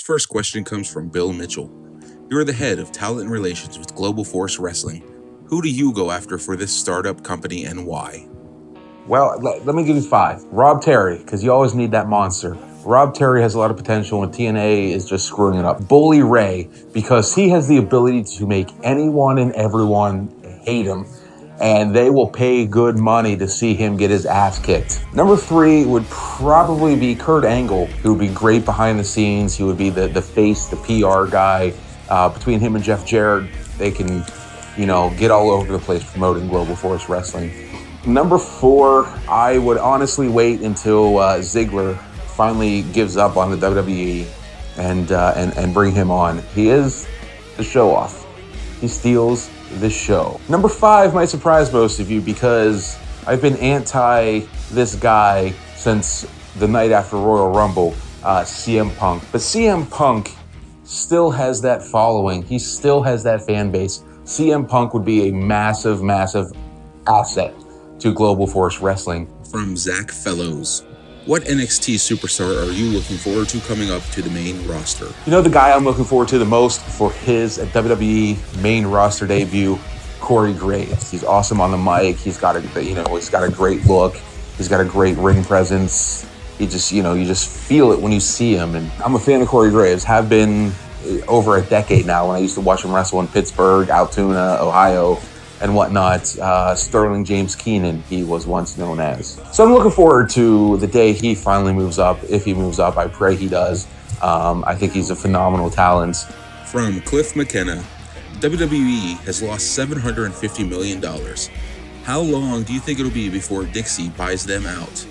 First question comes from Bill Mitchell. You're the head of talent relations with Global Force Wrestling. Who do you go after for this startup company and why? Well, let me give you 5. Rob Terry, because you always need that monster. Rob Terry has a lot of potential and TNA is just screwing it up. Bully Ray, because he has the ability to make anyone and everyone hate him, and they will pay good money to see him get his ass kicked. Number 3 would probably be Kurt Angle, who would be great behind the scenes. He would be the face, the PR guy. Between him and Jeff Jarrett, they can, get all over the place promoting Global Force Wrestling. Number 4, I would honestly wait until Ziggler finally gives up on the WWE and bring him on. He is the show off. He steals the show. Number 5 might surprise most of you because I've been anti this guy since the night after Royal Rumble, CM Punk. But CM Punk still has that following. He still has that fan base. CM Punk would be a massive, massive asset to Global Force Wrestling. From Zach Fellows. What NXT superstar are you looking forward to coming up to the main roster? The guy I'm looking forward to the most for his WWE main roster debut, Corey Graves. He's awesome on the mic. He's got a great look. He's got a great ring presence. You just feel it when you see him. And I'm a fan of Corey Graves. Have been over a decade now. When I used to watch him wrestle in Pittsburgh, Altoona, Ohio, and whatnot. Sterling James Keenan, he was once known as. So I'm looking forward to the day he finally moves up. If he moves up, I pray he does. I think he's a phenomenal talent. From Cliff McKenna, WWE has lost $750 million. How long do you think it'll be before Dixie buys them out?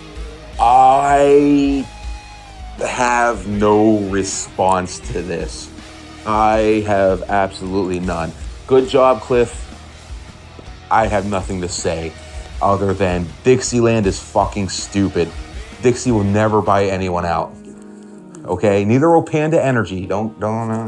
I have no response to this. I have absolutely none. Good job, Cliff. I have nothing to say other than Dixieland is fucking stupid. Dixie will never buy anyone out. Okay? Neither will Panda Energy. Don't.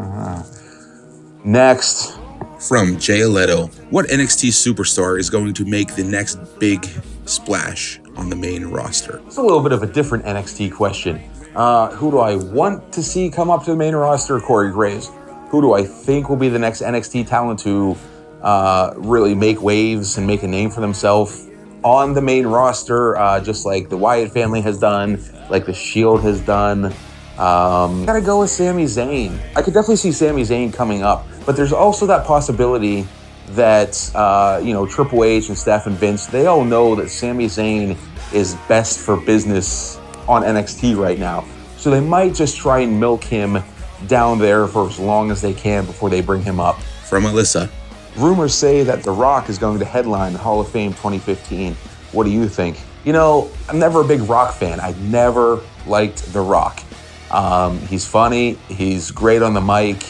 Next. From Jay Leto, what NXT superstar is going to make the next big splash on the main roster? It's a little bit of a different NXT question. Who do I want to see come up to the main roster? Corey Graves. Who do I think will be the next NXT talent to really make waves and make a name for themselves on the main roster, just like the Wyatt family has done, like the Shield has done? Gotta go with Sami Zayn. I could definitely see Sami Zayn coming up, but there's also that possibility that Triple H and Steph and Vince, they all know that Sami Zayn is best for business on NXT right now, so they might just try and milk him down there for as long as they can before they bring him up. From Alyssa, rumors say that The Rock is going to headline the Hall of Fame 2015. What do you think? I'm never a big Rock fan. I never liked The Rock. He's funny. He's great on the mic.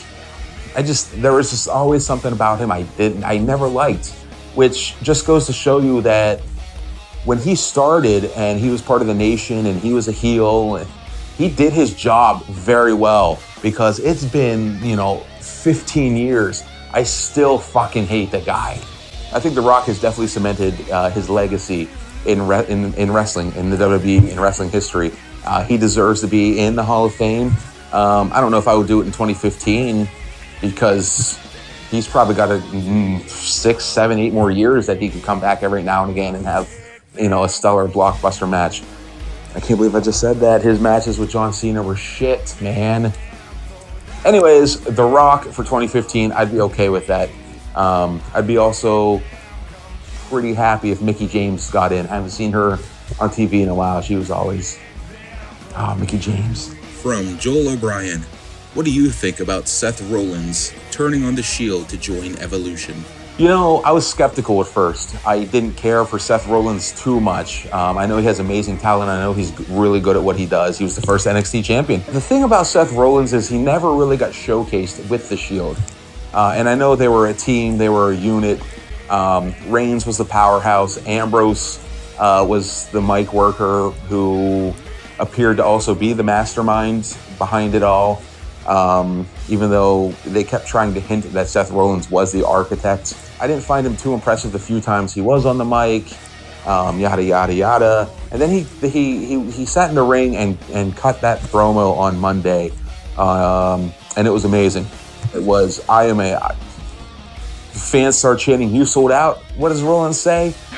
There was just always something about him I never liked, which just goes to show you that when he started and he was part of the Nation and he was a heel, he did his job very well because it's been, 15 years. I still fucking hate the guy. I think The Rock has definitely cemented his legacy in wrestling, in the WWE, in wrestling history. He deserves to be in the Hall of Fame. I don't know if I would do it in 2015 because he's probably got 6, 7, 8 more years that he could come back every now and again and have, a stellar blockbuster match. I can't believe I just said that. His matches with John Cena were shit, man. Anyways, The Rock for 2015, I'd be okay with that. I'd be also pretty happy if Mickie James got in. I haven't seen her on TV in a while. She was always, Mickie James. From Joel O'Brien, what do you think about Seth Rollins turning on the Shield to join Evolution? I was skeptical at first. I didn't care for Seth Rollins too much. I know he has amazing talent. I know he's really good at what he does. He was the first NXT champion. The thing about Seth Rollins is he never really got showcased with the Shield. And I know they were a team, they were a unit. Reigns was the powerhouse. Ambrose was the mic worker who appeared to also be the mastermind behind it all. Even though they kept trying to hint that Seth Rollins was the architect. I didn't find him too impressive the few times he was on the mic, yada, yada, yada. And then he sat in the ring and cut that promo on Monday and it was amazing. It was, fans start chanting, "You sold out." What does Rollins say? No.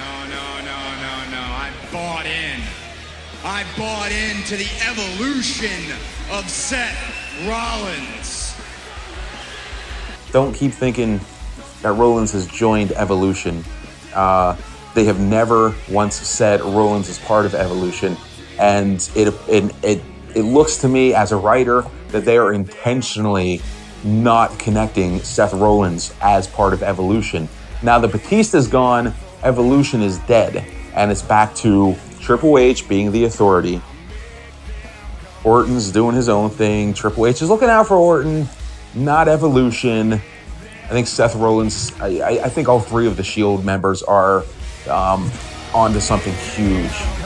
I bought into the evolution of Seth Rollins. Don't keep thinking that Rollins has joined Evolution. They have never once said Rollins is part of Evolution, and it looks to me as a writer that they are intentionally not connecting Seth Rollins as part of Evolution. Now that Batista's gone, Evolution is dead, and it's back to Triple H being the authority. Orton's doing his own thing. Triple H is looking out for Orton, not Evolution. I think Seth Rollins, I think all three of the Shield members are onto something huge.